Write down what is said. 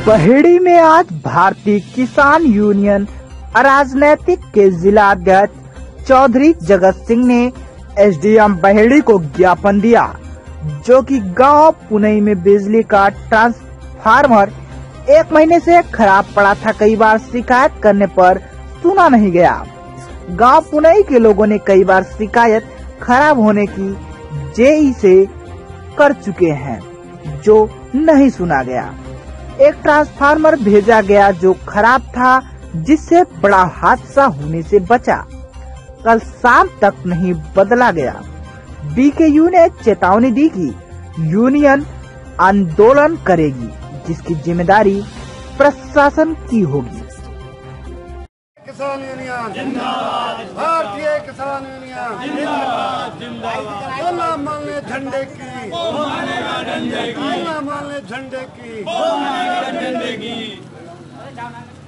बहेड़ी में आज भारतीय किसान यूनियन अराजनैतिक के जिला अध्यक्ष चौधरी जगत सिंह ने एसडीएम बहेड़ी को ज्ञापन दिया, जो कि गांव पुनई में बिजली का ट्रांसफार्मर 1 महीने से खराब पड़ा था। कई बार शिकायत करने पर सुना नहीं गया। गांव पुनई के लोगों ने कई बार शिकायत खराब होने की जेई से कर चुके हैं, जो नहीं सुना गया। एक ट्रांसफार्मर भेजा गया जो खराब था, जिससे बड़ा हादसा होने से बचा। कल शाम तक नहीं बदला गया। बीकेयू ने चेतावनी दी कि यूनियन आंदोलन करेगी, जिसकी जिम्मेदारी प्रशासन की होगी। किसान यूनियन जिंदाबाद, भारतीय किसान यूनियन जिंदाबाद जिंदाबाद। वो ना मानने झंडे की, वो मानेगा डंडे की, वो ना मानने झंडे की, वो मानेगा डंडे की।